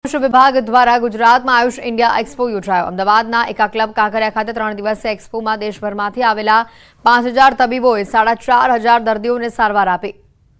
વિભાગ દ્વારા ગુજરાતમાં આયુષ ઇન્ડિયા એક્સપો યોજાયો। અમદાવાદના એકા ક્લબ કાંકરિયા ખાતે 3 દિવસીય એક્સપોમાં દેશભરમાંથી આવેલા 5000 તબીબોએ 4500 દર્દીઓને સારવાર આપી।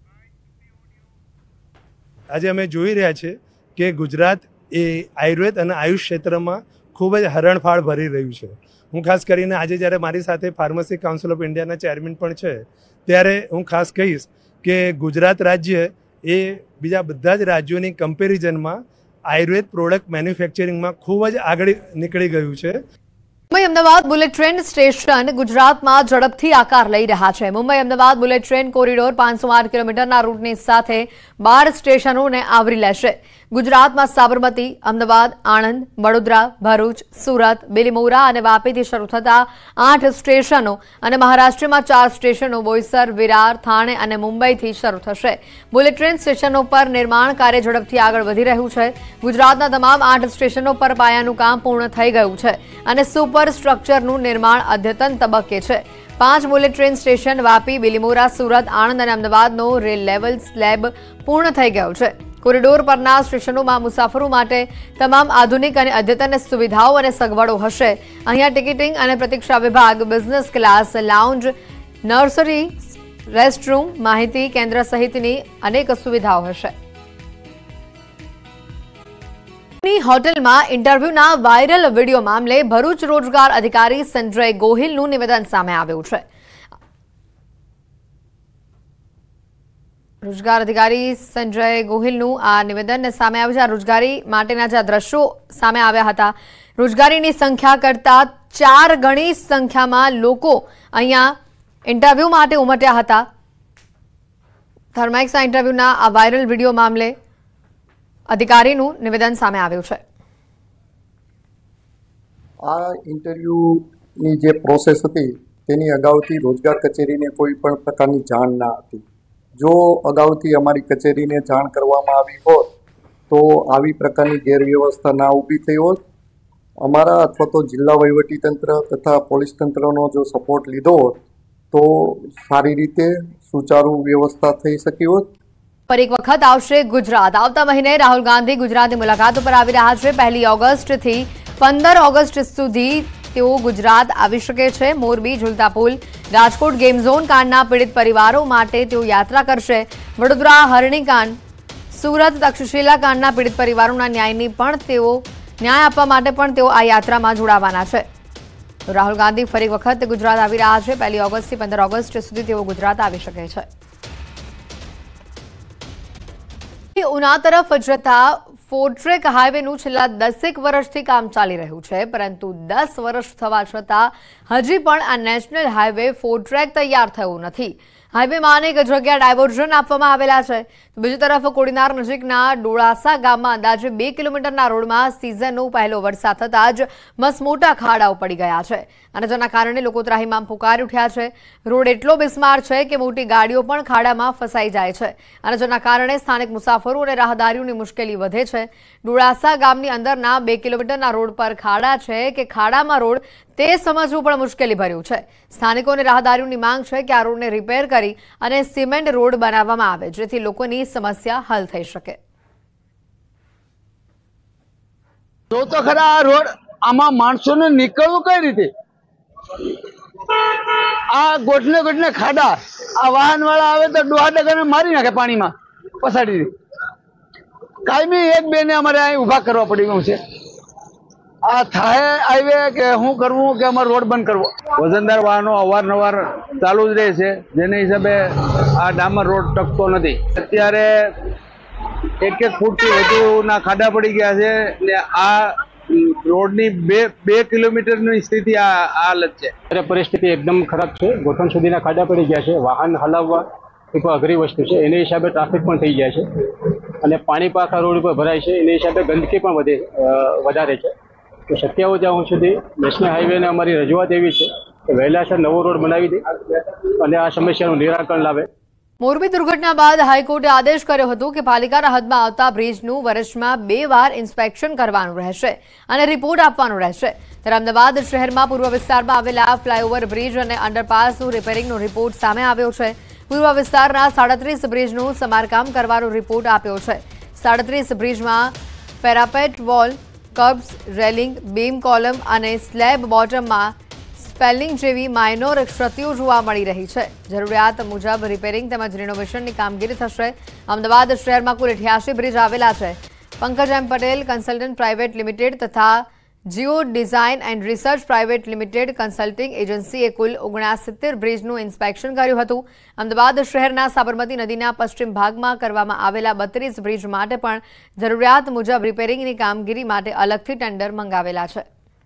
આજે અમે જોઈ રહ્યા છીએ કે ગુજરાત એ આયુર્વેદ અને આયુષ ક્ષેત્રમાં ખૂબ જ હરણફાળ ભરી રહ્યું છે। હું ખાસ કરીને આજે જ્યારે મારી સાથે ફાર્મસી કાઉન્સિલ ઓફ ઇન્ડિયાના ચેરમેન પણ છે ત્યારે હું ખાસ કહીશ કે ગુજરાત રાજ્ય એ બીજા બધા જ રાજ્યોની કમ્પેરિઝનમાં આયુર્વેદ પ્રોડક્ટ મેન્યુફેક્ચરિંગમાં ખૂબ જ આગળ નીકળી ગયું છે। Mumbai Ahmedabad bullet train station ગુજરાતમાં ઝડપથી આકાર લઈ રહ્યા છે। Mumbai Ahmedabad bullet train corridor 508 કિલોમીટરના રૂટની સાથે 12 સ્ટેશનોને આવરી લેશે। ગુજરાતમાં સાબરમતી, અમદાવાદ, આણંદ, વડોદરા, ભરૂચ, સુરત, બિલીમોરા અને વાપીથી શરૂ થતા 8 સ્ટેશનો અને મહારાષ્ટ્રમાં 4 સ્ટેશનો બોઈસર, વિરાર, થાણે અને મુંબઈથી શરૂ થશે। બુલેટ ટ્રેન સ્ટેશનો પર નિર્માણ કાર્ય ઝડપથી આગળ વધી રહ્યું છે। ગુજરાતના તમામ 8 સ્ટેશનો પર પાયાનું કામ પૂર્ણ થઈ ગયું છે અને સુપર સ્ટ્રક્ચરનું નિર્માણ અદ્યતન તબક્કે છે। 5 bullet train station Vapi, Bilimora, Surat, Anand અને અમદાવાદનો રેલ લેવલ સ્લેબ પૂર્ણ થઈ ગયો છે। કોરિડોર પરના સ્ટેશનોમાં મુસાફરો માટે તમામ આધુનિક અને અદ્યતન સુવિધાઓ અને સગવડો હશે। અહીંયા ટિકિટિંગ અને પ્રતીક્ષા વિભાગ, business class, lounge, nursery, restroom, માહિતી કેન્દ્ર સહિતની અનેક સુવિધાઓ હશે। હોટેલમાં ઇન્ટરવ્યુના વાયરલ વિડીયો મામલે ભરૂચ રોજગાર અધિકારી સંજય ગોહિલનું નિવેદન સામે આવ્યું છે। રોજગાર અધિકારી સંજય ગોહિલનું આ નિવેદન સામે આવ્યું છે। રોજગારી માટેના જે દ્રશ્યો સામે આવ્યા હતા, રોજગારીની સંખ્યા કરતા 4 ગણી સંખ્યામાં લોકો અહીંયા ઇન્ટરવ્યુ માટે ઉમટ્યા હતા। થર્મેક્સના ઇન્ટરવ્યુના આ વાયરલ વિડીયો મામલે અધિકારીનું નિવેદન સામે આવ્યું છે। આ ઇન્ટરવ્યુની જે પ્રોસેસ હતી તેની અગાઉથી રોજગાર કચેરીને કોઈ પણ પ્રકારની જાણ ના હતી। જો અગાઉથી અમારી કચેરીને જાણ કરવામાં આવી હોત તો આવી પ્રકારની ગેરવ્યવસ્થા ના ઊભી થઈ હોત। અમારા અથવા તો જિલ્લા વહીવટીતંત્ર તથા પોલીસ તંત્રનો જો સપોર્ટ લીધો હોત તો સારી રીતે સુચારુ વ્યવસ્થા થઈ શકી હોત। પર એક વખત આવશે ગુજરાત। આવતા મહિને રાહુલ ગાંધી ગુજરાતની મુલાકાત પર આવી રહ્યા છે। 1 ઓગસ્ટથી 15 ઓગસ્ટ સુધી તેઓ ગુજરાત આવી શકે છે। મોરબી, ઝુલતા પુલ, રાજકોટ ગેમ ઝોન કાંડના પીડિત પરિવારો માટે તેઓ યાત્રા કરશે। વડોદરા હરણીકાંડ, સુરત તક્ષશિલા કાંડના પીડિત પરિવારોના ન્યાય આપવા માટે પણ તેઓ આ યાત્રામાં જોડાવાના છે। રાહુલ ગાંધી ફરી વખત ગુજરાત આવી રહ્યા છે। 1 ઓગસ્ટથી 15 ઓગસ્ટ સુધી તેઓ ગુજરાત આવી શકે છે। ઉના તરફ જતા ફોરટ્રેક હાઈવેનું છેલ્લા 10 વર્ષથી કામ ચાલી રહ્યું છે, પરંતુ 10 વર્ષ થવા છતાં હજી પણ આ નેશનલ હાઈવે ફોરટ્રેક તૈયાર થયો નથી। હાઈવેમાં અનેક જગ્યા ડાયવર્ઝન આપવામાં આવેલા છે। બીજી તરફ કોડીનાર નજીકના ડોળાસા ગામમાં અંદાજે 2 કિલોમીટરના રોડમાં સિઝનનો પહેલો વરસાદ થતાં જ મસમોટા ખાડાઓ પડી ગયા છે અને જેના કારણે લોકો ત્રાહિમામ પુકારી ઉઠ્યા છે। રોડ એટલો બિસ્માર છે કે મોટી ગાડીઓ પણ ખાડામાં ફસાઈ જાય છે અને જેના કારણે સ્થાનિક મુસાફરો અને રાહદારીઓની મુશ્કેલી વધે છે। ડોળાસા ગામની અંદરના 2 કિલોમીટરના રોડ પર ખાડા છે કે ખાડામાં રોડ તે સમજવું પણ મુશ્કેલી ભર્યું છે। સ્થાનિકો અને રાહદારીઓની માંગ છે કે આ રોડને રિપેર કરી અને સિમેન્ટ રોડ બનાવવામાં આવે જેથી લોકોની સમસ્યા હલ થઈ શકે। જો તો ખરા આ રોડ આમાં માણસોને નીકળવું કઈ રીતે? આ ગોઠને ખાડા, આ વાહન વાળા આવે તો ડોહા ડગરને મારી નાખે, પાણીમાં પસાડી દે। કાયમી 1-2 ને અમારે અહીં ઉભા કરવા પડી ગયું છે। આ થાય હાઈવે કે શું કરવું કે અમારો રોડ બંધ કરવો? વજનદાર વાહનો અવારનવાર ચાલુ જ રહે છે, જેને હિસાબે આ ડામર રોડ ટકતો નથી। અત્યારે 1 ફૂટથી વધુના ખાડા પડી ગયા છે ને આ રોડની 2 કિલોમીટરની સ્થિતિ આ હાલત છે। અત્યારે પરિસ્થિતિ એકદમ ખરાબ છે। ગોઠણ સુધીના ખાડા પડી ગયા છે। વાહન હલાવવા એ પણ અઘરી વસ્તુ છે। એની હિસાબે ટ્રાફિક પણ થઈ જાય છે અને પાણી પાખા રોડ ઉપર ભરાય છે। એની હિસાબે ગંદકી પણ વધારે છે। તો શક્ય હોય ત્યાં સુધી નેશનલ હાઈવેને અમારી રજૂઆત એવી છે કે વહેલાસર નવો રોડ બનાવી દે અને આ સમસ્યાનું નિરાકરણ લાવે। મોરબી દુર્ઘટના બાદ હાઈકોર્ટે આદેશ કર્યો હતો કે પાલિકાના હદમાં આવતા બ્રિજનું વર્ષમાં 2 વાર ઇન્સ્પેક્શન કરવાનું રહેશે અને રિપોર્ટ આપવાનો રહેશે। ત્યારે અમદાવાદ શહેરમાં પૂર્વ વિસ્તારમાં આવેલા ફ્લાયઓવર બ્રિજ અને અંડરપાસનું રિપેરિંગનો રિપોર્ટ સામે આવ્યો છે। પૂર્વ વિસ્તારના 37 બ્રિજનું સમારકામ કરવાનો રિપોર્ટ આપ્યો છે। 37 બ્રિજમાં parapet wall, kerbs, railing, beam column અને સ્લેબ બોટમમાં સ્પેલિંગ જેવી માઇનોર ક્ષતિઓ જોવા મળી રહી છે. જરૂરિયાત મુજબ રિપેરિંગ તેમજ રિનોવેશનની કામગીરી થશે. અમદાવાદ શહેરમાં કુલ 88 બ્રિજ આવેલા છે. Pankaj M Patel consultant private limited તથા geo design and research private limited consulting એજન્સીએ કુલ 69 બ્રિજનું ઇન્સ્પેક્શન કર્યું હતું. અમદાવાદ શહેરના સાબરમતી નદીના પશ્ચિમ ભાગમાં કરવામાં આવેલા 32 બ્રિજ માટે પણ જરૂરિયાત મુજબ રિપેરિંગની કામગીરી માટે અલગથી ટેન્ડર મંગાવેલા છે.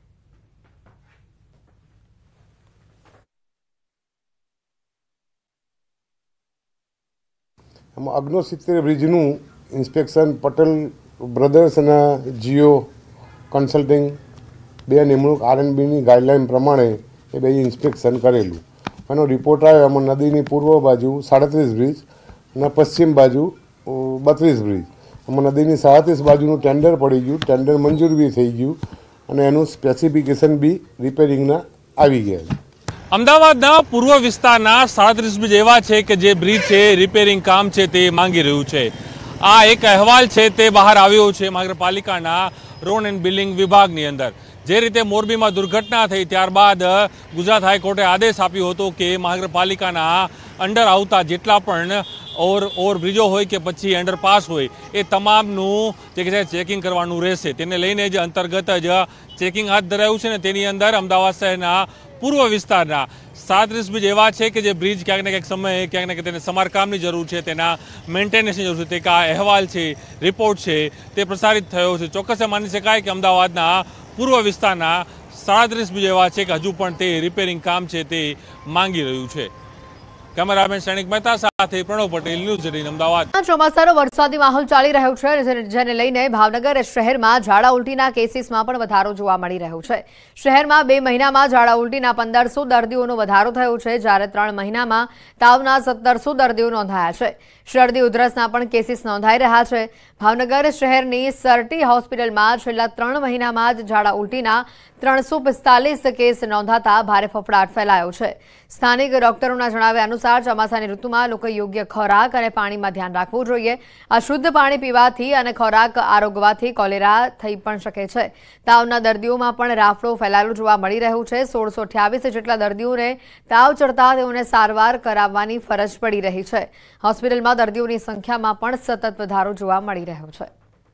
આમાં 69 બ્રિજનું ઇન્સ્પેક્શન પટેલ બ્રધર્સ અને જીઓ કન્સલ્ટિંગ બે નિમણૂક આરએનબીની ગાઈડલાઇન પ્રમાણે એ બે ઇન્સ્પેક્શન કરેલું. એનો રિપોર્ટ આવ્યો. એમાં નદીની પૂર્વ બાજુ 37 બ્રિજ અને પશ્ચિમ બાજુ 32 બ્રિજ. એમાં નદીની 37 બાજુનું ટેન્ડર પડી ગયું. ટેન્ડર મંજૂર બી થઈ ગયું અને એનું સ્પેસિફિકેશન બી રિપેરિંગના આવી ગયા છે. અમદાવાદના પૂર્વ વિસ્તારના 37 બ્રિજ એવા છે કે જે બ્રિજ છે રિપેરિંગ કામ છે તે માંગી રહ્યું છે. આ એક અહેવાલ છે તે બહાર આવ્યો છે મહાનગરપાલિકાના રોડ એન્ડ બિલ્ડિંગ વિભાગની અંદર. જે રીતે મોરબીમાં દુર્ઘટના થઈ ત્યારબાદ ગુજરાત હાઈકોર્ટે આદેશ આપ્યો હતો કે મહાનગરપાલિકાના અંડર આવતા જેટલા પણ ઓવરબ્રિજો હોય કે પછી અંડરપાસ હોય એ તમામનું જે છે ચેકિંગ કરવાનું રહેશે. તેને લઈને જ અંતર્ગત જ ચેકિંગ હાથ ધરાયું છે ને તેની અંદર અમદાવાદ શહેરના પૂર્વ વિસ્તારના 37 બ્રિજ એવા છે કે જે બ્રિજ ક્યાંક ને ક્યાંક સમયે ક્યાંક ને ક્યાંક તેને સમારકામની જરૂર છે, તેના મેન્ટેનન્સની જરૂર છે. તે આ અહેવાલ છે, રિપોર્ટ છે તે પ્રસારિત થયો છે. ચોક્કસ માની શકાય કે અમદાવાદના પૂર્વ વિસ્તારના 37 બ્રિજ એવા છે કે હજુ પણ તે રિપેરિંગ કામ છે તે માંગી રહ્યું છે. કેમેરામેન સૈનિક મહેતા સાથે પ્રણવ પટેલ, ન્યૂઝ 18 અમદાવાદ. ચોમાસાનો વરસાદી માહોલ ચાલી રહ્યો છે જેને લઈને ભાવનગર શહેરમાં ઝાડા ઉલટીના કેસીસમાં પણ વધારો જોવા મળી રહ્યો છે. શહેરમાં 2 મહિનામાં ઝાડા ઉલટીના 1500 દર્દીઓનો વધારો થયો છે, જ્યારે 3 મહિનામાં તાવના 1700 દર્દીઓ નોંધાયા છે. શરદી ઉધરસના પણ કેસીસ નોંધાઈ રહ્યા છે. ભાવનગર શહેરની સરટી હોસ્પિટલમાં છેલ્લા 3 મહિનામાં જ ઝાડા ઉલટીના 345 કેસ નોંધાતા ભારે ફફડાટ ફેલાયો છે. સ્થાનિક ડોક્ટરોના જણાવ્યા અનુસાર ચોમાસાની ઋતુમાં લોકો યોગ્ય ખોરાક અને પાણીમાં ધ્યાન રાખવું જોઈએ. અશુદ્ધ પાણી પીવાથી અને ખોરાક આરોગવાથી કોલેરા થઈ પણ શકે છે. તાવના દર્દીઓમાં પણ રાફડો ફેલાયેલો જોવા મળી રહ્યું છે. 1628 જેટલા દર્દીઓને તાવ ચડતા તેઓને સારવાર કરાવવાની ફરજ પડી રહી છે. હોસ્પિટલમાં દર્દીઓની સંખ્યામાં પણ સતત વધારો જોવા મળી રહ્યો છે.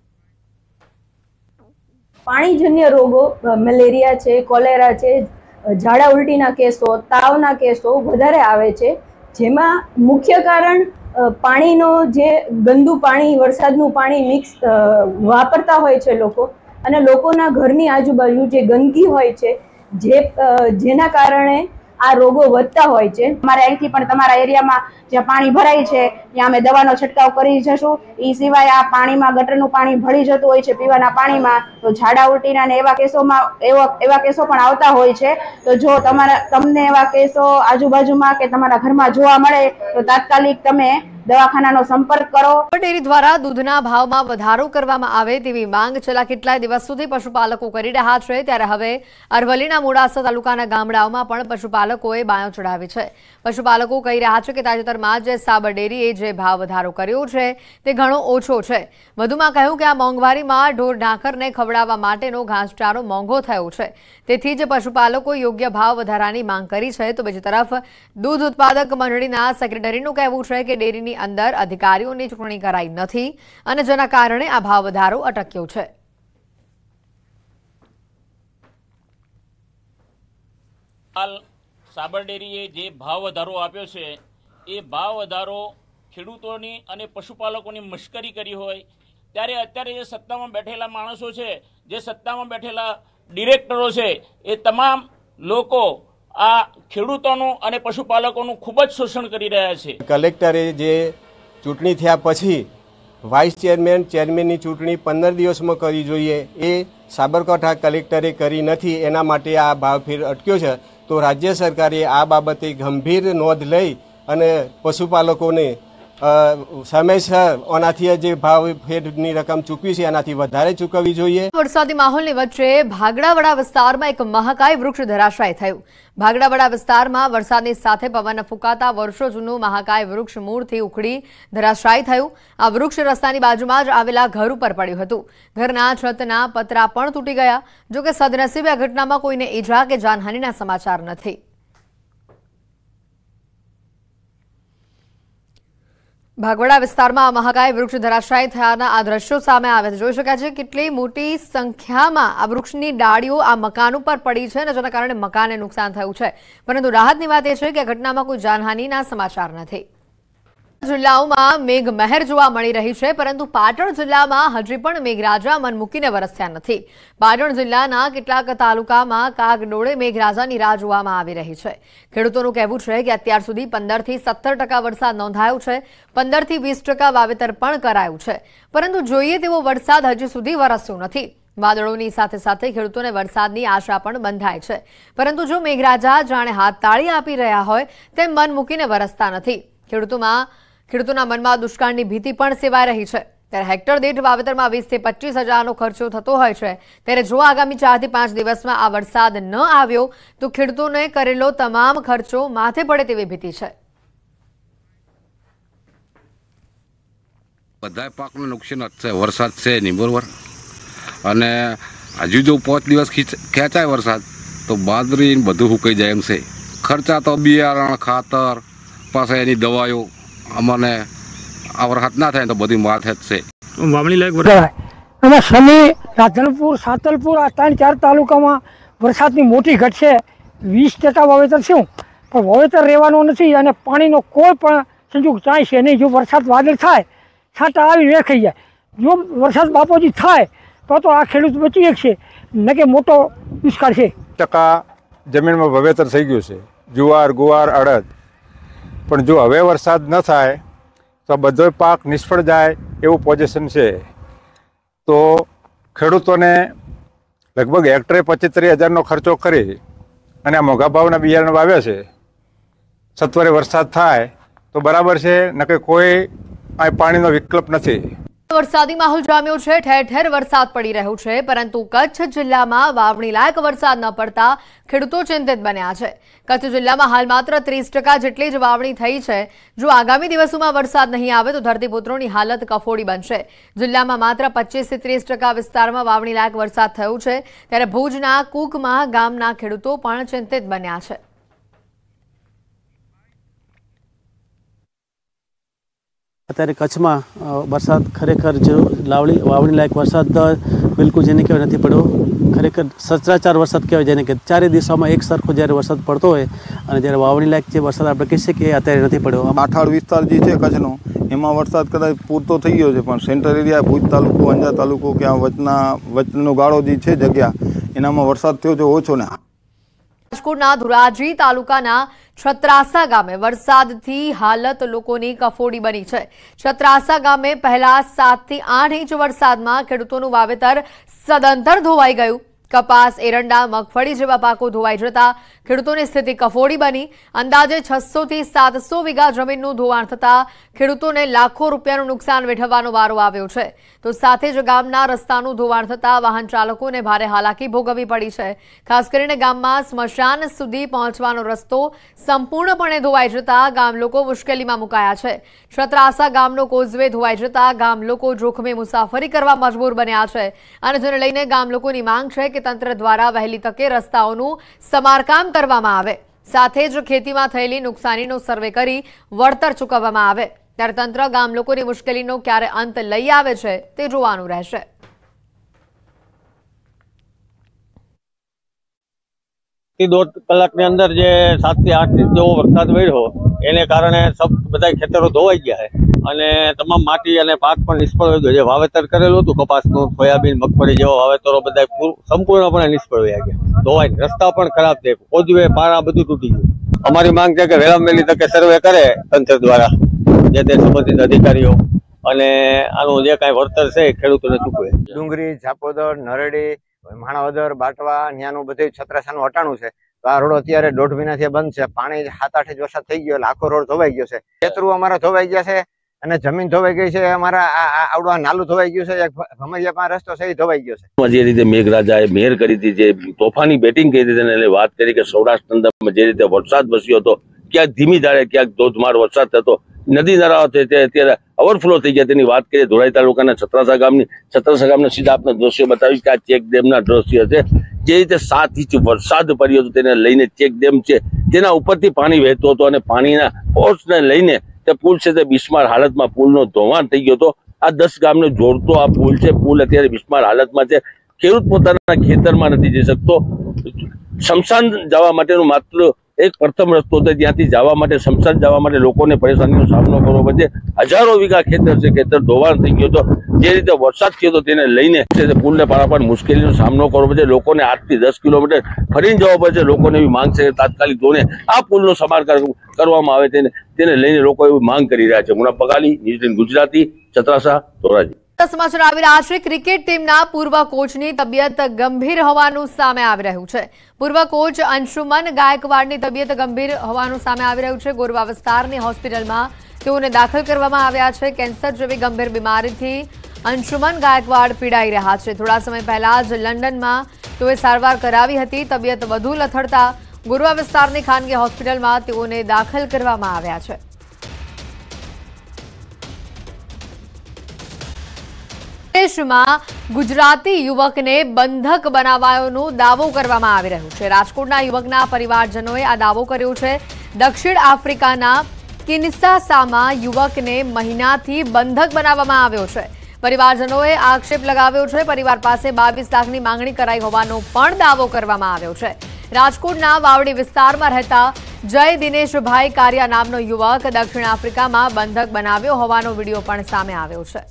પાણીજન્ય રોગો, મેલેરિયા છે, કોલેરા છે, ઝાડા ઉલટીના કેસો, તાવના કેસો વધારે આવે છે. જેમાં મુખ્ય કારણ પાણીનો જે ગંદુ પાણી, વરસાદનું પાણી મિક્સ વાપરતા હોય છે લોકો, અને લોકોના ઘરની આજુબાજુ જે ગંદકી હોય છે જેના કારણે આ રોગો વધતા હોય છે. અમારે અહીંથી પણ તમારા એરિયામાં જ્યાં પાણી ભરાય છે ત્યાં અમે દવાનો છંટકાવ કરી જશું. એ સિવાય આ પાણીમાં ગટરનું પાણી ભળી જતું હોય છે પીવાના પાણીમાં, તો ઝાડા ઉલટીના ને એવા કેસો પણ આવતા હોય છે. તો જો તમને એવા કેસો આજુબાજુમાં કે તમારા ઘરમાં જોવા મળે તો તાત્કાલિક તમે દવાખાનાનો સંપર્ક કરો. ડેરી દ્વારા દૂધના ભાવમાં વધારો કરવામાં આવે તેવી માંગ છેલ્લા કેટલાય દિવસ સુધી પશુપાલકો કરી રહ્યા છે. ત્યારે હવે અરવલ્લીના મોડાસા તાલુકાના ગામડાઓમાં પણ પશુપાલકોએ બાયો ચડાવી છે. પશુપાલકો કહી રહ્યા છે કે તાજેતરમાં જ સાબર ડેરીએ જે ભાવ વધારો કર્યો છે તે ઘણો ઓછો છે. વધુમાં કહ્યું કે આ મોંઘવારીમાં ઢોર ઢાંખરને ખવડાવવા માટેનો ઘાસચારો મોંઘો થયો છે. તેથી જ પશુપાલકો યોગ્ય ભાવ વધારાની માંગ કરી છે. તો બીજી તરફ દૂધ ઉત્પાદક મંડળીના સેક્રેટરીનું કહેવું છે કે ડેરીની અંદર અધિકારીઓની ચૂંટણી કરાઈ નથી અને જેના કારણે આ ભાવ વધારો અટક્યો છે. હાલ સાબર ડેરીએ જે ભાવ વધારો આપ્યો છે એ ભાવ વધારો ખેડૂતોની અને પશુપાલકોની મશ્કરી કરી હોય ત્યારે અત્યારે જે સત્તામાં બેઠેલા માણસો છે, જે સત્તામાં બેઠેલા ડિરેક્ટરો છે, એ તમામ લોકો આ ખેડૂતોનું અને પશુપાલકોનું ખૂબ જ શોષણ કરી રહ્યા છે. કલેક્ટરે જે ચૂંટણી થયા પછી વાઇસ ચેરમેન, ચેરમેનની ચૂંટણી 15 દિવસમાં કરવી જોઈએ એ સાબરકાંઠા કલેક્ટરે કરી નથી. એના માટે આ ભાવફેર અટક્યો છે. તો રાજ્ય સરકારે આ બાબતે ગંભીર નોંધ લઈ અને પશુપાલકોને સમયસર ઓનાથી જે ભાવ ફેરની રકમ ચૂકવી છે એનાથી વધારે ચૂકવવી જોઈએ। વરસાદી માહોલની વચ્ચે ભાગડાવડા વિસ્તારમાં એક મહાકાય વૃક્ષ ધરાશાયી થયું। ભાગડાવડા વિસ્તારમાં વરસાદની સાથે પવન ફૂંકાતા વર્ષો જૂનું મહાકાય વૃક્ષ મૂળથી ઉખડી ધરાશાયી થયું। આ વૃક્ષ રસ્તાની બાજુમાં જ આવેલા ઘર ઉપર પડ્યું હતું। ઘરના છતના પતરા પણ તૂટી ગયા। જોકે સદનસીબે આ ઘટનામાં કોઈને ઈજા કે જાનહાનિના સમાચાર નથી। ભાગવડા વિસ્તારમાં મહાકાય વૃક્ષ ધરાશાયી થયાના આ દ્રશ્યો સામે આવ્યા છે। જોઈ શકાય છે કેટલી મોટી સંખ્યામાં આ વૃક્ષની ડાળીઓ આ મકાન ઉપર પડી છે અને જેના કારણે મકાનને નુકસાન થયું છે, પરંતુ રાહતની વાત એ છે કે ઘટનામાં કોઈ જાનહાનિના સમાચાર નથી। જિલ્લાઓમાં મેઘમહેર જોવા મળી રહી છે, પરંતુ પાટણ જિલ્લામાં હજી પણ મેઘરાજા મન મૂકીને વરસ્યા નથી। પાટણ જિલ્લાના કેટલાક તાલુકામાં કાગડોળે મેઘરાજાની રાહ જોવામાં આવી રહી છે। ખેડૂતોનું કહેવું છે કે અત્યાર સુધી 15 થી 17% વરસાદ નોંધાયો છે। 15 થી 20% વાવેતર પણ કરાયું છે, પરંતુ જોઈએ તેવો વરસાદ હજી સુધી વરસ્યો નથી। વાદળોની સાથે સાથે ખેડૂતોને વરસાદની આશા પણ બંધાય છે, પરંતુ જો મેઘરાજા જાણે હાથ તાળી આપી રહ્યા હોય તેમ મન મૂકીને વરસતા નથી। ખેડૂતોના મનમાં દુષ્કાળની ભીતિ પણ સેવાઈ રહી છે। ત્યારે હેક્ટર દીઠ વાવેતરમાં 20 થી 25 હજારનો ખર્ચો થતો હોય છે, ત્યારે જો આગામી 4 થી 5 દિવસમાં આ વરસાદ ન આવ્યો તો ખેડૂતોને કરેલો તમામ ખર્ચો માથે પડે તેવી ભીતિ છે। બધા પાકને નુકસાન છે, વરસાદ છે નહીં બરોબર, અને હજુ જો 5 દિવસ ખેંચાય વરસાદ તો બાજરી બધું સુકાઈ જાય એમ છે। ખર્ચા તો બિયારણ, ખાતર, પાછા એની દવાઓ, અમને આ વરસાદ ના થાય તો બધી માથે જ છે। વાવણી લાયક વરસાદ અમે શનિ, રાધનપુર, સાતલપુર આ 3-4 તાલુકામાં વરસાદની મોટી ઘટ છે। 20% વાવેતર છે, પણ વાવેતર રહેવાનો નથી અને પાણીનો કોઈ પણ સંજોગ ચાય છે નહીં। જો વરસાદ વાદળ થાય, છાંટા આવી વેખાઈ જાય, જો વરસાદ બાપોજી થાય તો આ ખેડૂત બચી શકશે, ન કે મોટો દુષ્કાળ છે। 10% જમીનમાં વાવેતર થઈ ગયું છે, જુવાર, ગુવાર, અડદ, પણ જો હવે વરસાદ ન થાય તો બધો પાક નિષ્ફળ જાય એવું પોઝિશન છે। તો ખેડૂતોને લગભગ હેક્ટરે 25,000નો ખર્ચો કરી અને આ મોંઘા ભાવના બિયારણ વાવ્યા છે। સત્વરે વરસાદ થાય તો બરાબર છે, ન કે કોઈ આ પાણીનો વિકલ્પ નથી। વરસાદી માહોલ જામ્યો છે। ઠેર ઠેર વરસાદ પડી રહ્યો છે, પરંતુ કચ્છ જિલ્લામાં વાવણી લાયક વરસાદ ન પડતા ખેડૂતો ચિંતિત બન્યા છે। કચ્છ જિલ્લામાં હાલ માત્ર 30% જેટલી જ વાવણી થઈ છે। જો આગામી દિવસોમાં વરસાદ નહીં આવે તો ધરતીપુત્રોની હાલત કફોડી બનશે। જિલ્લામાં માત્ર 25 થી 30% વિસ્તારમાં વાવણી લાયક વરસાદ થયો છે, ત્યારે ભુજના કુકમાં ગામના ખેડૂતો પણ ચિંતિત બન્યા છે। અત્યારે કચ્છમાં વરસાદ ખરેખર જો વાવણી લાયક વરસાદ બિલકુલ જેને કહેવાય નથી પડ્યો। ખરેખર સચરાચર વરસાદ કહેવાય, જેને કે 4 દિવસોમાં એક સરખો જ્યારે વરસાદ પડતો હોય અને જ્યારે વાવણી લાયક જે વરસાદ આપણે કહી શકીએ અત્યારે નથી પડ્યો। કાંઠાળ વિસ્તાર જે છે કચ્છનો, એમાં વરસાદ કદાચ પૂરતો થઈ ગયો છે, પણ સેન્ટર એરિયા ભુજ તાલુકો, અંજાર તાલુકો કે વચનો ગાળો જે છે જગ્યા, એનામાં વરસાદ થયો છે ઓછો ને। રાજકોટના ધોરાજી તાલુકાના છત્રાસા ગામે વરસાદથી હાલત લોકોની કફોડી બની છે। છત્રાસા ગામે પહેલા 7 થી 8 ઇંચ વરસાદમાં ખેડૂતોનું વાવેતર સદંતર ધોવાઈ ગયું। કપાસ, એરંડા, મગફળી જેવા પાકો ધોવાઈ જતા ખેડૂતોની સ્થિતિ કફોડી બની। અંદાજે 600 થી 700 વીઘા જમીનનું ધોવાણ થતા ખેડૂતોને લાખો રૂપિયાનું નુકસાન વેઠવવાનો વારો આવ્યો છે। તો સાથે જ ગામના રસ્તાનું ધોવાણ થતા વાહન ચાલકોને ભારે હાલાકી ભોગવવી પડી છે। ખાસ કરીને ગામમાં સ્મશાન સુધી પહોંચવાનો રસ્તો સંપૂર્ણપણે ધોવાઈ જતા ગામ લોકો મુશ્કેલીમાં મુકાયા છે। છત્રાસા ગામનો કોઝવે ધોવાઈ જતા ગામ લોકો જોખમે મુસાફરી કરવા મજબૂર બન્યા છે, અને જેને લઈને ગામ લોકોની માંગ છે કે તંત્ર દ્વારા વહેલી તકે રસ્તાઓનું સમારકામ કરવામાં આવે, સાથે જ ખેતીમાં થયેલી નુકસાનીનો સર્વે કરી વળતર ચૂકવવામાં આવે। ત્યારે તંત્ર ગામ લોકોની મુશ્કેલીનો ક્યારે અંત લઈ આવે છે તે જોવાનું રહેશે। 1.5 કલાકની અંદર જે 7 થી 8 ઇંચ જેવો વરસાદ પડ્યો એને કારણે બધા ખેતરો ધોવાઈ ગયા છે અને તમામ માટી અને પાક પણ નિષ્ફળ ગયો। જે વાવેતર કરેલું હતું કપાસનું, સોયાબીન, મગફળી જેવા વાવેતરો બધા સંપૂર્ણપણે નિષ્ફળ ગયા, ધોવાઈ। રસ્તા પણ ખરાબ છે, કોઝવે, પારા બધું તૂટી ગયું। અમારી માંગ છે કે વહેલામાં વહેલી તકે સર્વે કરે તંત્ર દ્વારા, જે તે સંબંધિત અધિકારીઓ, અને આનું જે કાંઈ વળતર છે એ ખેડૂતોને ચૂકવે। ડુંગરી, ઝાપોદર, નરડી, માણાવદર, બાટવા, ત્યાંનું બધું છત્રાસાનું હટાણું છે। તો આ રોડ અત્યારે 1.5 મહિનાથી બંધ છે। પાણી 7-8 ઇંચ વરસાદ થઈ ગયો, આખો રોડ ધોવાઈ ગયો છે। ખેતરો અમારા ધોવાઈ ગયા છે, અને જમીન ધોવાઈ ગઈ છે. અમારા આવડું આ નાલું ધોવાઈ ગયું છે. એક ભમરિયા પાસે રસ્તો છે એ ધોવાઈ ગયો છે. જે રીતે મેઘરાજાએ મહેર કરી હતી, જે તોફાની બેટિંગ કરી હતી, એને વાત કરી કે સૌરાષ્ટ્ર અંદરમાં જે રીતે વરસાદ વરસ્યો હતો, ક્યાંક ધીમી ધારે ક્યાંક ધોધમાર વરસાદ થતો, નદી નાળાઓ અત્યારે ઓવરફ્લો થઈ ગયા, તેની વાત કરીએ. ધોરાઈ તાલુકાના છત્રાસા ગામના સીધા આપણે દ્રશ્યો બતાવીશ કે આ ચેકડેમના દ્રશ્ય છે. જે રીતે 7 ઇંચ વરસાદ પડ્યો હતો તેને લઈને ચેકડેમ છે તેના ઉપરથી પાણી વહેતું હતું અને પાણીના ફોર્સને લઈને તે પુલ છે તે બિસ્માર હાલતમાં પુલનો ધોવાણ થઈ ગયો હતો. આ 10 ગામને જોડતો આ પુલ છે. પુલ અત્યારે બિસ્માર હાલતમાં છે. ખેડૂત પોતાના ખેતરમાં નથી જઈ શકતો. શમશાન જવા માટેનું માત્ર એક પ્રથમ રસ્તો હતો, ત્યાંથી જવા માટે શમશાન જવા માટે લોકોને પરેશાનીનો સામનો કરવો પડશે. હજારો વીઘા ખેતર છે, ખેતર ધોવાણ થઈ ગયો હતો. જે રીતે વરસાદ થયો હતો તેને લઈને પુલને પારાપાર મુશ્કેલીનો સામનો કરવો પડશે. લોકોને 8 થી 10 કિલોમીટર ફરીને જવા પડશે. લોકોને એવી માંગ છે કે તાત્કાલિક ધોરણે આ પુલનો સમારકામ કરવામાં આવે તેને લઈને લોકો એવી માંગ કરી રહ્યા છે. મુના બગાલી, ન્યૂઝ ગુજરાતી, છત્રાસા, ધોરાજી. સમાચાર આવી રહ્યા છે. ક્રિકેટ ટીમના પૂર્વ કોચની તબિયત ગંભીર હોવાનું સામે આવી રહ્યું છે. પૂર્વ કોચ અંશુમન ગાયકવાડની તબિયત ગંભીર હોવાનું સામે આવી રહ્યું છે. ગોરવા વિસ્તારની હોસ્પિટલમાં તેઓને દાખલ કરવામાં આવ્યા છે. કેન્સર જેવી ગંભીર બીમારીથી અંશુમન ગાયકવાડ પીડાઈ રહ્યા છે. થોડા સમય પહેલા જ લંડનમાં તેઓએ સારવાર કરાવી હતી. તબિયત વધુ લથડતા ગોરવા વિસ્તારની ખાનગી હોસ્પિટલમાં તેઓને દાખલ કરવામાં આવ્યા છે. દેશમાં ગુજરાતી યુવકને બંધક બનાવાયોનો દાવો કરવામાં આવી રહ્યો છે. રાજકોટના યુવકના પરિવારજનોએ આ દાવો કર્યો છે. દક્ષિણ આફ્રિકાના કિન્સાસામાં યુવકને મહિનાથી બંધક બનાવવામાં આવ્યો છે. પરિવારજનોએ આક્ષેપ લગાવ્યો છે. પરિવાર પાસે 22 લાખની માંગણી કરાઈ હોવાનો પણ દાવો કરવામાં આવ્યો છે. રાજકોટના વાવડી વિસ્તારમાં રહેતા જય દિનેશભાઈ કારિયા નામનો યુવક દક્ષિણ આફ્રિકામાં બંધક બનાવ્યો હોવાનો વિડીયો પણ સામે આવ્યો છે.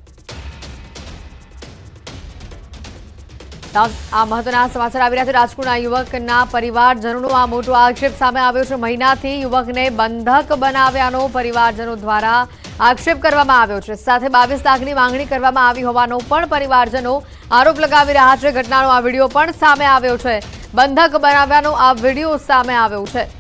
આ મહત્વના સમાચાર આવી રહ્યા છે. રાજકોટના યુવકના પરિવારજનોનો આ મોટો આક્ષેપ સામે આવ્યો છે. મહિનાથી યુવકને બંધક બનાવ્યાનો પરિવારજનો દ્વારા આક્ષેપ કરવામાં આવ્યો છે. સાથે 22 લાખની માંગણી કરવામાં આવી હોવાનો પણ પરિવારજનો આરોપ લગાવી રહ્યા છે. ઘટનાનો આ વિડીયો પણ સામે આવ્યો છે. બંધક બનાવ્યાનો આ વિડીયો સામે આવ્યો છે.